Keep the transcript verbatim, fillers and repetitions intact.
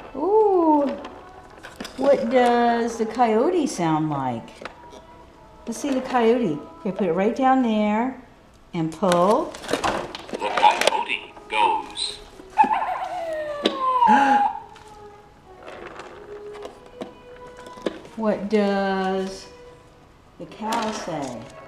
Ooh, what does the coyote sound like? Let's see the coyote. Here, put it right down there and pull. The coyote goes. What does the cow say?